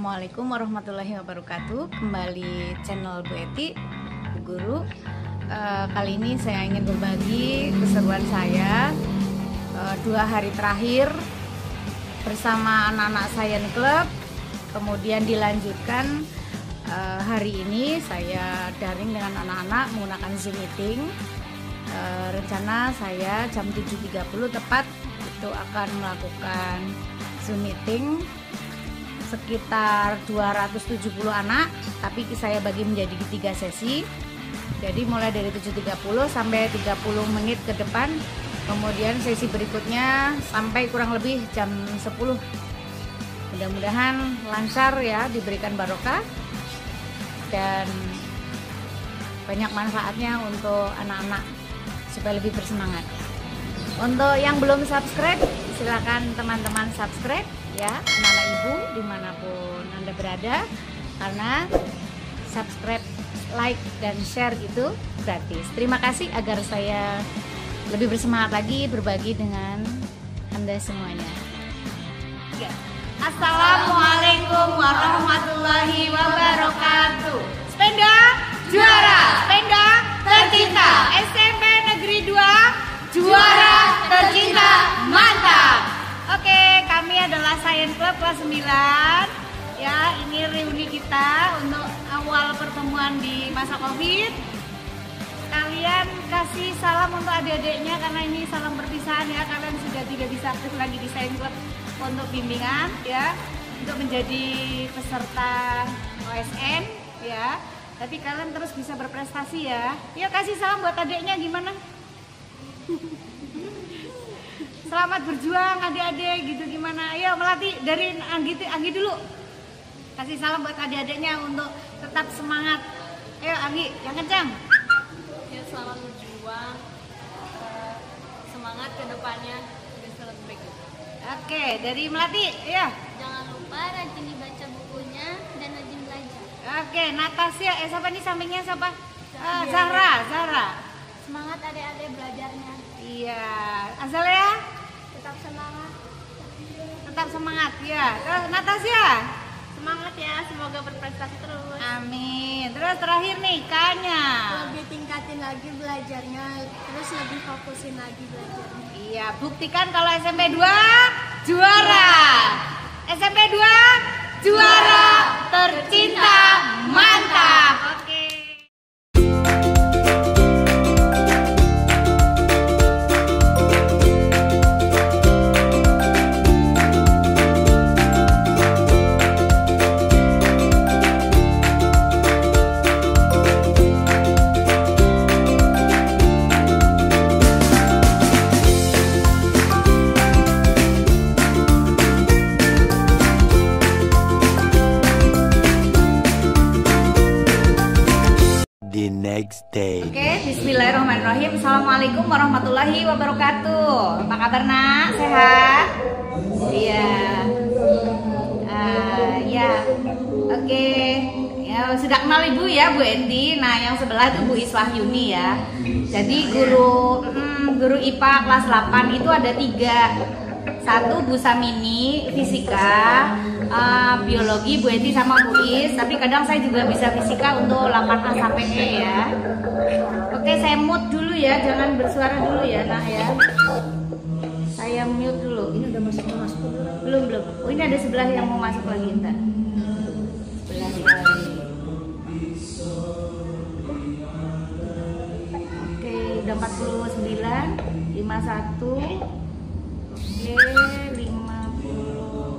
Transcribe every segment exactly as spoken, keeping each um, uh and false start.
Assalamualaikum warahmatullahi wabarakatuh. Kembali channel Bu Eti, Bu Guru. uh, Kali ini saya ingin berbagi keseruan saya uh, dua hari terakhir bersama anak-anak Science Club. Kemudian dilanjutkan uh, hari ini saya daring dengan anak-anak menggunakan Zoom meeting. uh, Rencana saya jam tujuh tiga puluh tepat itu akan melakukan Zoom meeting sekitar dua ratus tujuh puluh anak, tapi saya bagi menjadi tiga sesi. Jadi mulai dari tujuh tiga puluh sampai tiga puluh menit ke depan. Kemudian sesi berikutnya sampai kurang lebih jam sepuluh. Mudah-mudahan lancar ya, diberikan barokah dan banyak manfaatnya untuk anak-anak supaya lebih bersemangat. Untuk yang belum subscribe, silakan teman-teman subscribe ya, anak-anak ibu dimanapun Anda berada, karena subscribe, like, dan share itu gratis. Terima kasih agar saya lebih bersemangat lagi berbagi dengan Anda semuanya ya. Assalamualaikum warahmatullahi wabarakatuh. Sepeda juara, sepeda tercinta, S M P Negeri dua juara tercinta, mantap. Oke, kami adalah Science Club kelas sembilan. Ya, ini reuni kita untuk awal pertemuan di masa Covid. Kalian kasih salam untuk adik-adiknya karena ini salam perpisahan ya. Kalian sudah tidak bisa aktif lagi di Science Club untuk bimbingan ya, untuk menjadi peserta O S N ya. Tapi kalian terus bisa berprestasi ya. Yuk kasih salam buat adiknya gimana? Selamat berjuang adik-adik gitu gimana? Ayo Melati, dari Anggi, Anggi dulu. Kasih salam buat adik-adiknya untuk tetap semangat. Ayo Anggi, yang kencang. Ya, selamat berjuang. Semangat ke depannya bisa lebih baik. Oke, dari Melati, ya. Jangan lupa rajin dibaca bukunya dan rajin belajar. Oke, Natasha, eh siapa nih sampingnya siapa? Uh, Zahra, Zahra. Semangat adik-adik belajarnya. Iya, Azalea. Tetap semangat. Tetap semangat ya. Terus Natasha. Semangat ya, semoga berprestasi terus. Amin. Terus terakhir nih Kanya. Lebih tingkatin lagi belajarnya, terus lebih fokusin lagi belajarnya. Iya, buktikan kalau S M P dua juara. S M P dua juara tercinta, mantap. Oke. The next day. Oke, bismillahirrahmanirrahim. Assalamualaikum warahmatullahi wabarakatuh. Apa kabar nak? Sehat? Iya. Uh, ya. Oke. Ya, sudah kenal ibu ya Bu Endi. Nah, yang sebelah itu Bu Iswahyuni ya. Jadi guru hmm, guru I P A kelas delapan itu ada tiga. Satu Bu Samini, fisika, uh, biologi, Bu Eti sama Bu Is. Tapi kadang saya juga bisa fisika untuk delapan A sampai E ya. Oke, saya mute dulu ya, jangan bersuara dulu ya nak ya. Saya mute dulu. Ini udah masuk masuk belum belum. Oh, ini ada sebelah yang mau masuk lagi ntar. Sebelah lagi. Oke, udah empat puluh sembilan, lima puluh satu. Oke, lima puluh.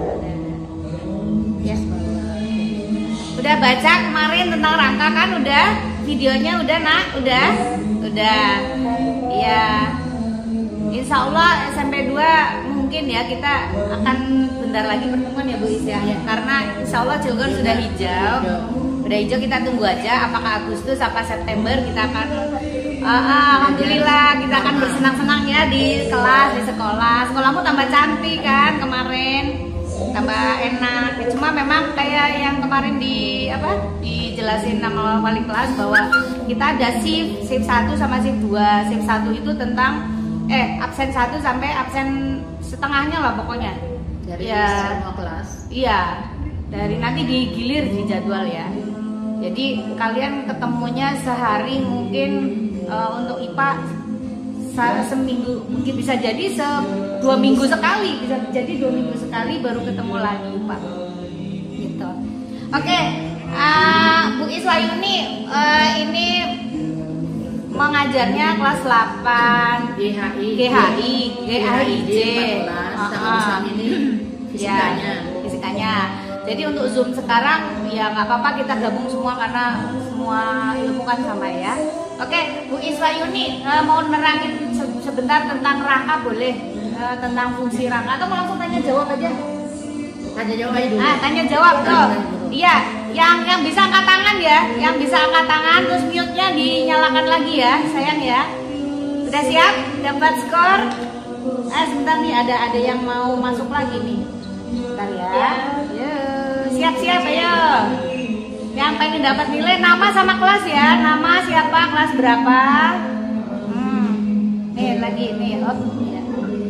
Ya. Udah baca kemarin tentang rangka kan? Udah? Videonya udah nak? Udah? Udah. Ya. Insya Allah S M P dua mungkin ya kita akan bentar lagi pertemuan ya Bu Is ya. Karena insya Allah Cilegon sudah hijau. Udah hijau, kita tunggu aja apakah Agustus apa September kita akan uh, uh, alhamdulillah kita akan bersenang-senang ya di kelas, di sekolah. Sekolahmu tambah cantik kan kemarin, tambah enak. Ya, cuma memang kayak yang kemarin di apa dijelasin nama wali kelas bahwa kita ada shift shift satu sama shift dua. Shift satu itu tentang eh absen satu sampai absen setengahnya lah pokoknya. Dari ya, semua kelas. Iya. dari nanti digilir di jadwal ya. Jadi kalian ketemunya sehari mungkin uh, untuk I P A seminggu, mungkin bisa jadi se dua minggu sekali, bisa jadi dua minggu sekali baru ketemu lagi I P A. Gitu. Oke, okay. uh, Bu Iswayuni uh, ini mengajarnya kelas delapan G H I G H I G H I J sama ini fisikanya. Ya, fisikanya. Jadi untuk Zoom sekarang ya nggak apa-apa kita gabung semua karena semua ilmu kan sama ya. Oke, Bu Iswayuni uh, mau nerangin se sebentar tentang rangka boleh, uh, tentang fungsi rangka atau mau langsung tanya jawab aja? Tanya jawab aja dulu. Ah, tanya jawab tuh. Iya, yang yang bisa angkat tangan ya, yang bisa angkat tangan terus mute-nya dinyalakan lagi ya, sayang ya. Udah siap? Dapat skor? Ah, sebentar nih ada ada yang mau masuk lagi nih. Bentar ya. Ya, siap-siap ayo. Yang pengen dapat nilai nama sama kelas ya. Nama siapa, kelas berapa? Hmm. Nih lagi nih. Oh, ya.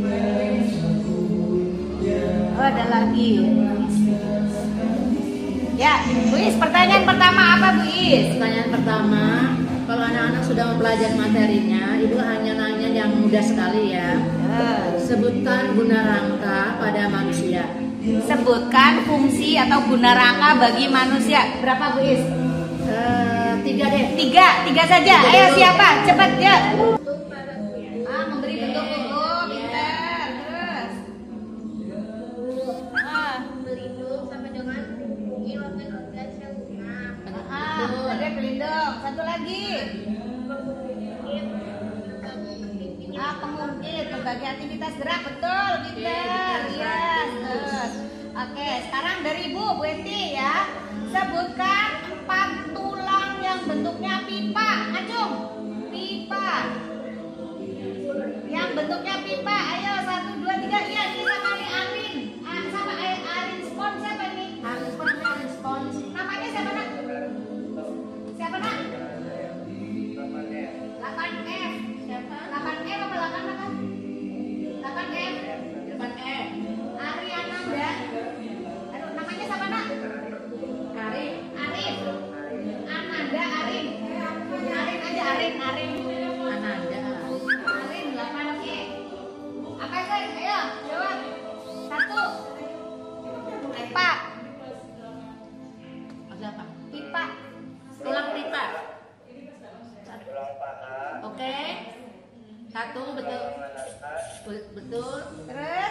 Oh, ada lagi. Ya, Bu Is, pertanyaan pertama apa Bu Is? Pertanyaan pertama, kalau anak-anak sudah mempelajari materinya, Ibu hanya nanya yang mudah sekali ya. Sebutkan guna rangka pada manusia. Sebutkan fungsi atau guna rangka bagi manusia. Berapa Bu Is? Uh, tiga deh. Tiga, tiga saja. Ayo siapa? Cepat ya. Untuk para guru. Ah, memberi bentuk tubuh, pintar. Terus. Ah, Melindung sama dengan fungsi wakil tugas yang guna. ah, ada pelindung. Satu lagi. Ah, pengungkit, membagi aktivitas gerak, betul, pintar. Iya. Terus. Oke, sekarang dari Ibu, Bu Eti ya. Sebutkan empat tulang yang bentuknya pipa. Acung, pipa. Yang bentuknya pipa. Ayo, satu, dua, tiga. Iya, ini sama nih Arin. Ah, sama eh, Arin Spon siapa ini? Arin Spon, Arin Spon. Namanya siapa nak? Siapa nak? delapan F. Siapa? delapan F apa delapan apa? delapan F. delapan F. Ariananda. Aduh, namanya siapa nak? Arif. Arif. Ananda Arin. Arin aja Arin, Arin. Ananda. Arin delapan E. Apa itu? Ayo, jawab. Satu. Pipa. Ada apa? Pipa. Tulang pipa. Oke. Satu betul. Be- Betul. Terus.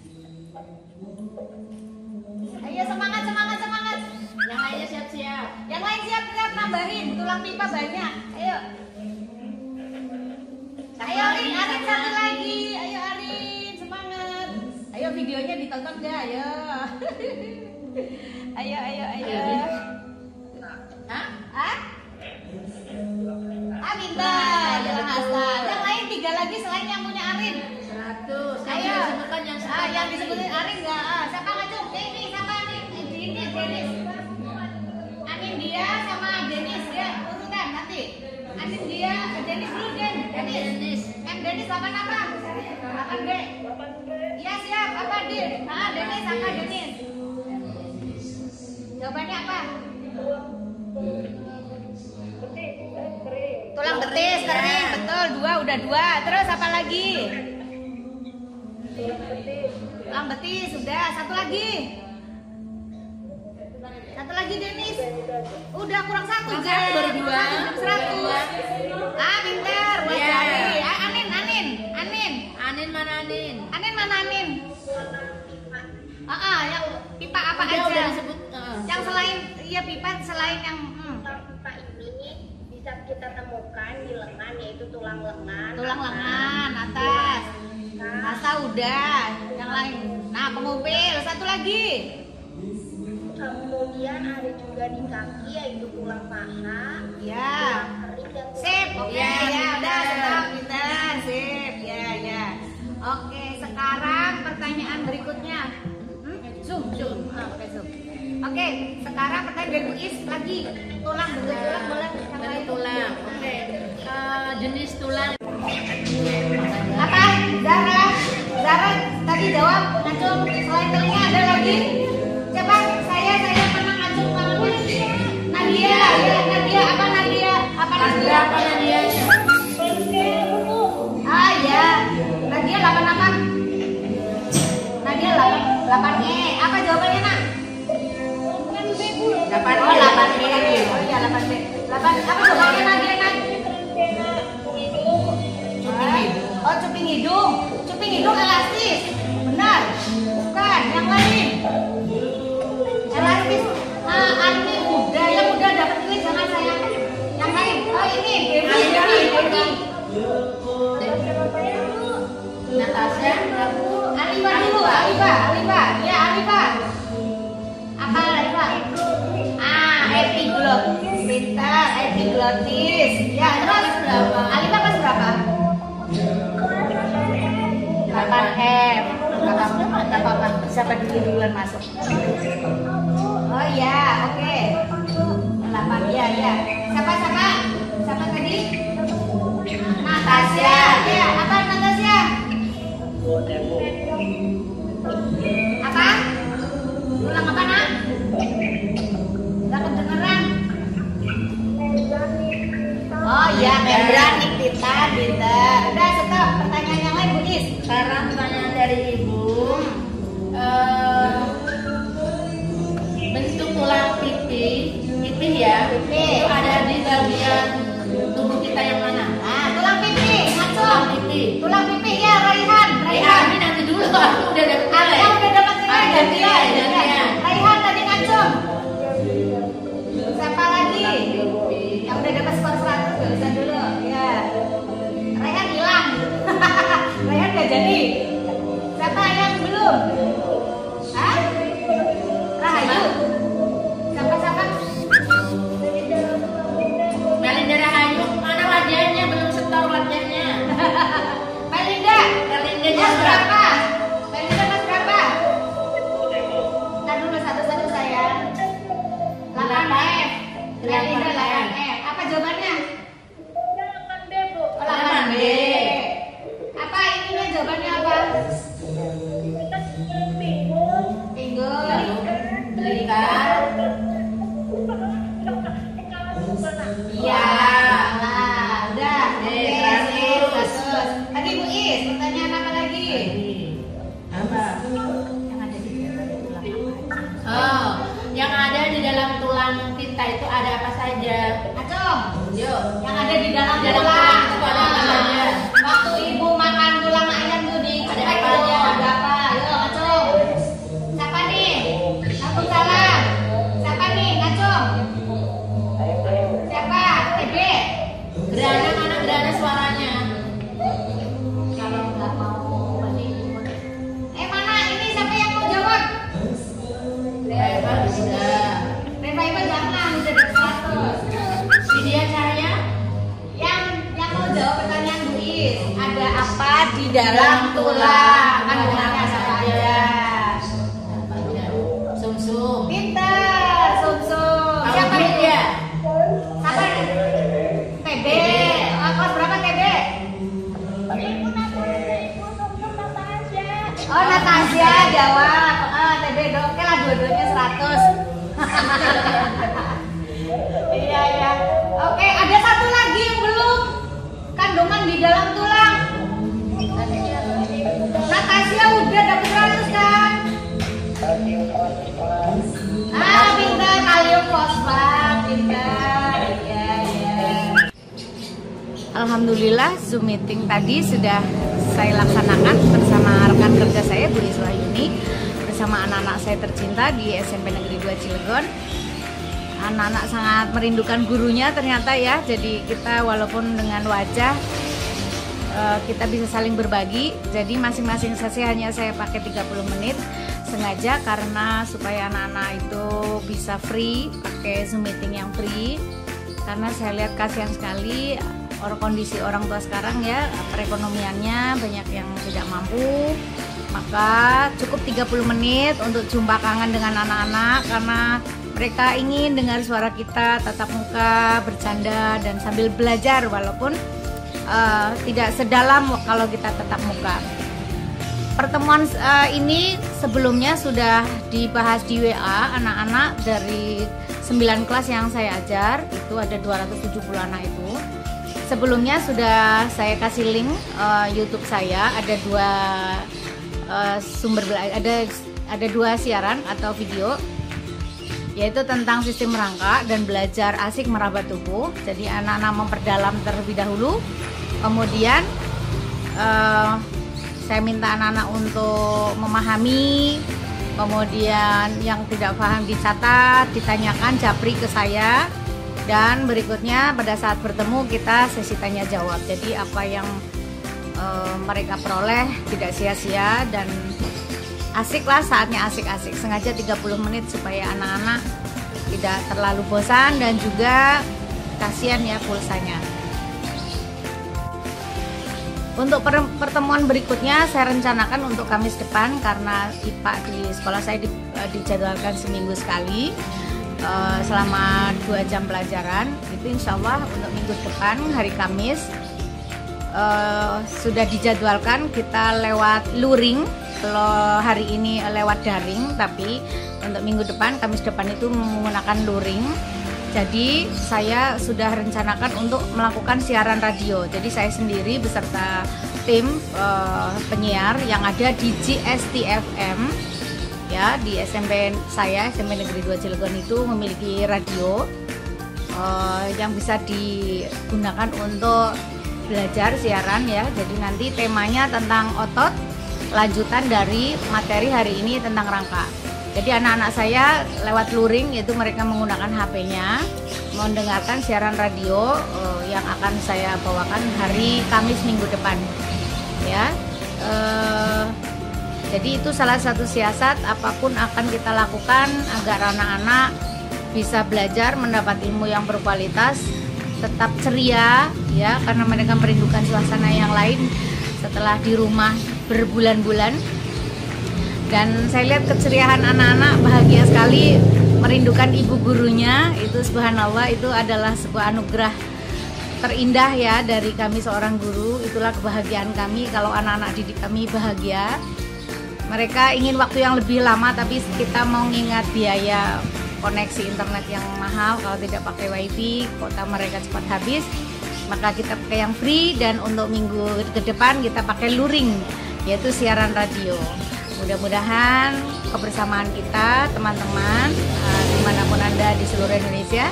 Ayo semangat, semangat, semangat. Yang lainnya siap-siap. Yang lain siap-siap nambahin. Tulang pipa banyak. Ayo. Ayo Arin, Arin satu lagi. Ayo Arin, semangat. Ayo videonya ditonton gak? Ayo. Ayo, ayo, ayo. Hah? Ah? Ah, pintar. Jangan asal. Yang lain tiga lagi selain yang punya Arin. Seratus. Ayo. Yang disebutkan yang Ah, yang disebutin Arin enggak? Ah, siapa ngacung? Ini siapa nih? Ini Denis. Anin dia sama Denis ya, urutan nanti. Anin dia, Denis dulu Den. Denis. M Denis delapan apa? delapan B. Iya siap. Apa Din? Ah, Denis apa Denis? Jawabannya apa? Tulang betis kering, betul. Dua udah dua. Terus apa lagi? Tulang betis sudah. Satu lagi. Satu lagi Denis. Udah kurang satu Kurang kan? satu, baru dua. Seratus. Ah pintar. Buat Iya. Jari. Ah, Anin, Anin, Anin. Anin mana Anin? Anin mana Anin? Ah, ah, yang pipa apa Udah, aja? udah disebut. uh. Yang selain, iya pipa selain yang. Hmm. Pipa ini bisa kita temukan di lengan, yaitu tulang lengan. Tulang lengan atas. Masa udah. Yang lain. Nah pengupil. Satu lagi. Kemudian ada juga di kaki, yaitu tulang paha. Ya. Tulang kering dan tulang Sip, oke Ya, ya, udah pintar. stop kita, sip, ya ya. Oke, sekarang pertanyaan berikutnya. Hmm? Zoom, zoom, Ah, oke zoom. Oke, sekarang pertanyaan dari Bu Is lagi. Tulang bentuk tulang boleh yang Bentuk lain? tulang. Oke. Eh, jenis tulang. Apa? Zara, Zara tadi jawab ngacung. Selain telinga ada lagi? Coba saya saya lagi? Natasha, Alifa dulu, Alifa, Alifa, ya Alifa. Apa Alifa? Ah, epiglotis, pintar, epiglotis. Ya, terus berapa? Alifa kelas berapa? delapan M. Gak apa-apa, siapa dulu duluan masuk? Oh iya, oke. delapan, ya, ya. Siapa, siapa? Siapa tadi? Natasha, ya, apa Natasha? Apa? Ulang apa nak? Gak kedengeran. Oh iya, membranik Titan, pintar. Udah stop, pertanyaan yang lain Bu Is. Sekarang pertanyaan dari Ibu. Eh, bentuk tulang pipi, pipi ya, Pipi. itu ada di bagian tubuh kita yang mana? Nah, tulang pipi, ngaco. Tulang pipi. Tulang pipi ya, Raihan, Raihan. Ini nanti dulu, aku udah dapat Ah, nilai. yang udah dapat nilai Ah, gantian, gantian, gantian. gantian. Raihan tadi ngaco. Siapa lagi? Yang udah dapat skor seratus tulisan dulu. Ya. Raihan hilang. Raihan gak jadi. Siapa yang belum? Hah? Rahayu. Siapa siapa? Melinda Rahayu, mana wajahnya? Belum setor wajahnya. Melinda. Melinda Kelas jam berapa? Melinda kelas berapa? Ntar dulu satu-satu sayang. delapan F. Melinda delapan F. Apa jawabannya? delapan B, Bu. Oh, delapan B. Apa ininya jawabannya apa? Pinggul. Belikan. Iya. Lah, udah. Oke, Eh, sip, seratus. seratus. Lagi Bu Is, pertanyaan apa lagi? Apa? Yang ada di dalam tulang apa? Oh, yang ada di dalam tulang kita itu ada apa saja? Acung. Yuk. Yang ada di dalam Dalam tulang. tulang itu ada apa saja? Waktu ibu makan tulang ayam tuh di Ada cetek apa tuh, aja? ada apa? Ayo, Acung. Siapa nih? Satu salam. Siapa nih, Acung? Siapa? T B. Gerhana mana gerhana suaranya? Kalau nggak mau berarti ikut. Eh mana ini siapa yang mau jawab? Reva sudah. Reva Iba jangan udah dapat seratus. Vidya Cahaya? Yang yang mau jawab pertanyaan Bu Is, ada apa di dalam tulang? Kan tulangnya apa aja? Sum-sum. Pintar, sum-sum. Siapa Audrey itu? ya? Siapa? T B. Oh, kelas berapa T B? Ibu Natasha, Ibu Sumsum Natasha. Oh, Natasha jawab. Ah, T B dong. Oke lah, dua-duanya seratus. Iya, iya. Oke, ada satu lagi yang belum. Kandungan di dalam tulang. Natasha udah dapat seratus kan? Ah, pintar. Kalium fosfat, pintar. Iya, iya. Alhamdulillah Zoom meeting tadi sudah saya laksanakan bersama rekan kerja saya Bu Is Wahyuni bersama anak-anak saya tercinta di S M P Negeri dua Cilegon. Anak-anak sangat merindukan gurunya ternyata ya. Jadi kita walaupun dengan wajah eh, kita bisa saling berbagi. Jadi masing-masing sesi hanya saya pakai tiga puluh menit sengaja karena supaya anak-anak itu bisa free pakai Zoom meeting yang free. Karena saya lihat kasihan sekali orang kondisi orang tua sekarang ya, perekonomiannya banyak yang tidak mampu, maka cukup tiga puluh menit untuk jumpa kangen dengan anak-anak karena mereka ingin dengar suara kita tatap muka, bercanda dan sambil belajar walaupun uh, tidak sedalam kalau kita tatap muka. Pertemuan uh, ini sebelumnya sudah dibahas di W A anak-anak dari sembilan kelas yang saya ajar, itu ada dua ratus tujuh puluh anak itu. Sebelumnya sudah saya kasih link uh, YouTube saya, ada dua uh, sumber bela- ada ada dua siaran atau video, yaitu tentang sistem rangka dan belajar asik meraba tubuh. Jadi anak-anak memperdalam terlebih dahulu, kemudian uh, saya minta anak-anak untuk memahami, kemudian yang tidak paham dicatat, ditanyakan japri ke saya. Dan berikutnya pada saat bertemu kita sesi tanya jawab. Jadi apa yang e, mereka peroleh tidak sia-sia dan asiklah, saatnya asik-asik. Sengaja tiga puluh menit supaya anak-anak tidak terlalu bosan dan juga kasihan ya pulsanya. Untuk pertemuan berikutnya saya rencanakan untuk Kamis depan karena I P A di sekolah saya di, dijadwalkan seminggu sekali uh, selama dua jam pelajaran. Itu insya Allah untuk minggu depan hari Kamis uh, sudah dijadwalkan kita lewat luring. Kalau hari ini lewat daring, tapi untuk minggu depan Kamis depan itu menggunakan luring. Jadi saya sudah rencanakan untuk melakukan siaran radio. Jadi saya sendiri beserta tim uh, penyiar yang ada di G S T F M ya, di S M P saya S M P Negeri dua Cilegon itu memiliki radio uh, yang bisa digunakan untuk belajar siaran ya. Jadi nanti temanya tentang otot, lanjutan dari materi hari ini tentang rangka. Jadi anak-anak saya lewat luring, yaitu mereka menggunakan H P-nya mendengarkan siaran radio uh, yang akan saya bawakan hari Kamis minggu depan ya. Uh, jadi itu salah satu siasat apapun akan kita lakukan agar anak-anak bisa belajar mendapat ilmu yang berkualitas, tetap ceria ya, karena mereka merindukan suasana yang lain setelah di rumah berbulan-bulan. Dan saya lihat keceriaan anak-anak bahagia sekali merindukan ibu gurunya. Itu subhanallah, itu adalah sebuah anugerah terindah ya dari kami seorang guru. Itulah kebahagiaan kami kalau anak-anak didik kami bahagia. Mereka ingin waktu yang lebih lama, tapi kita mau ngingat biaya koneksi internet yang mahal. Kalau tidak pakai wifi, kuota mereka cepat habis. Maka kita pakai yang free, dan untuk minggu ke depan kita pakai luring, yaitu siaran radio. Mudah-mudahan kebersamaan kita teman-teman uh, dimanapun Anda di seluruh Indonesia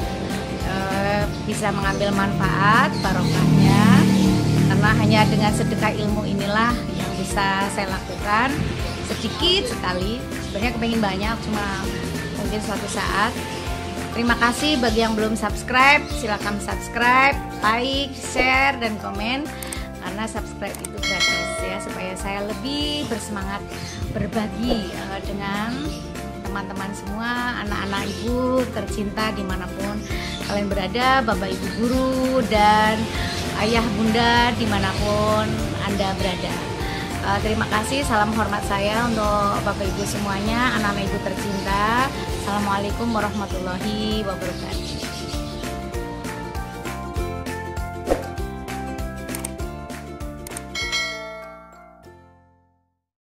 uh, bisa mengambil manfaat barokahnya, karena hanya dengan sedekah ilmu inilah yang bisa saya lakukan sedikit sekali. Sebenarnya kepengen banyak, cuma mungkin suatu saat. Terima kasih bagi yang belum subscribe, silakan subscribe, like, share, dan komen. Karena subscribe itu gratis ya, supaya saya lebih bersemangat berbagi uh, dengan teman-teman semua, anak-anak ibu tercinta dimanapun kalian berada, bapak ibu guru dan ayah bunda dimanapun Anda berada. Uh, terima kasih, salam hormat saya untuk bapak ibu semuanya, anak-anak ibu tercinta. Assalamualaikum warahmatullahi wabarakatuh.